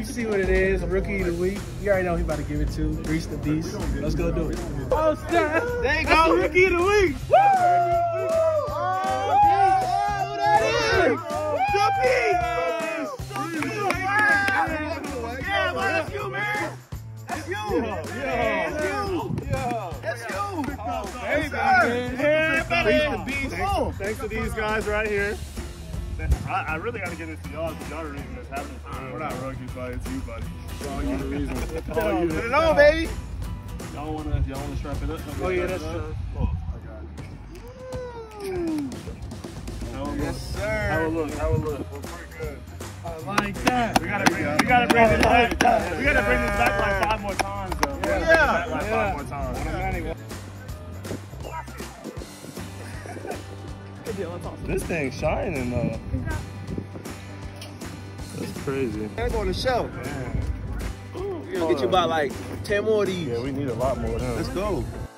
You see what it is, Rookie of the Week. You already know he about to give it to Breece the Beast. Let's go do it. Oh, snap. There you go, Rookie of the Week. Woo! Oh, who that is? The Beast. Yeah, well, that's you, man. That's you. Yeah, that's you. That's you. Oh, baby, man. Thanks to these guys right here. I really got to get into y'all because y'all the reason this happening. We're not rookies, buddy. It's you, buddy. It's all you the reason. Put it on, baby. Y'all wanna strap it up? Oh yeah, that's true. Oh, I got it. Yes, sir. How it look? We're pretty good. I like that. We gotta bring this back. We gotta bring this back like 5 more times, though. Yeah. 5 more times. This thing's shining though. That's crazy. I'm going to show. We're gonna get you about like 10 more of these. Yeah, we need a lot more of them. Let's go.